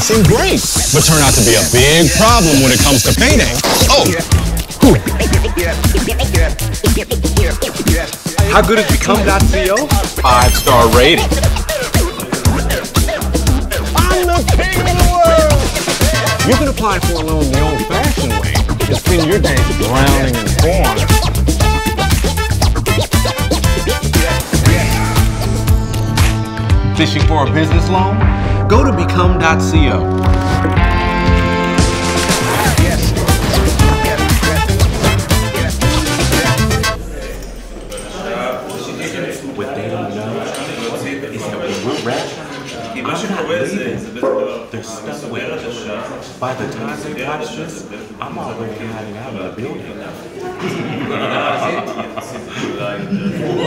seem great, but turn out to be a big problem when it comes to payday. Oh! How good is Become.co? 5-star rating. I'm the king of the world! You can apply for a loan the old-fashioned way. Just spend your days drowning in porn. Fishing for a business loan? Go to Become.co. What they don't know is that when we're rapping, I'm not leaving. They're stuck with it. By the time they watch this, I'm already hiding out in the building.